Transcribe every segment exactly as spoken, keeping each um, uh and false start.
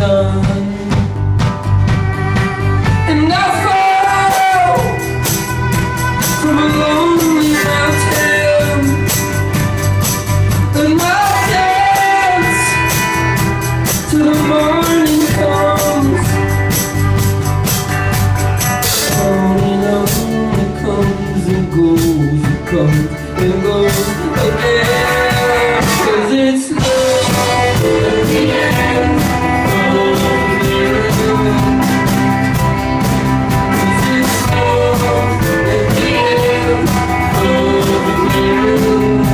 done. And I fall from a lonely mountain, and I dance till the morning comes. On and on it comes and goes, it comes and goes again. 'Cause it's love at the end of the road. 'Cause it's love at the end of the road.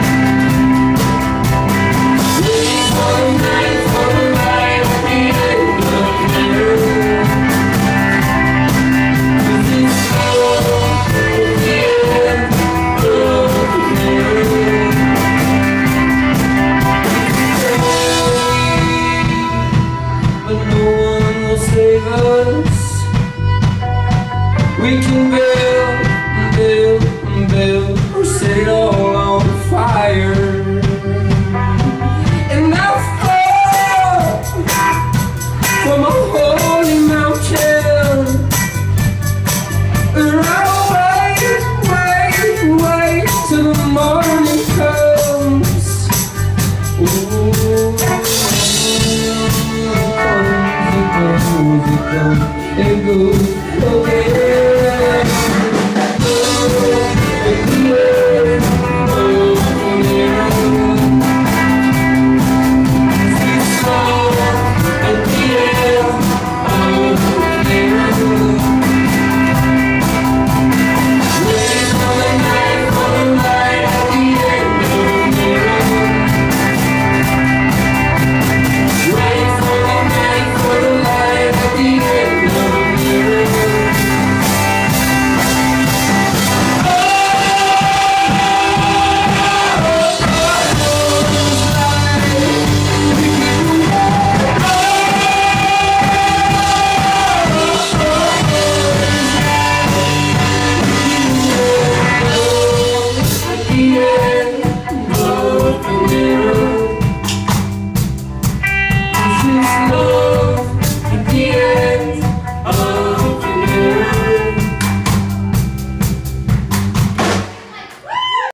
Waiting for the night, for the light at the end of the road. 'Cause it's love at the end of the road. But no one will save us. We can build and build and build, or set it all on fire. And I fall from a holy mountain, and I wait, wait, wait till the morning comes. Ooh. It goes again. Oh, at the end of the road. It's slow at the end of the road. Wait for the night, for the light at the end of the road. Wait for the night, for the light at the end of the road. This is love.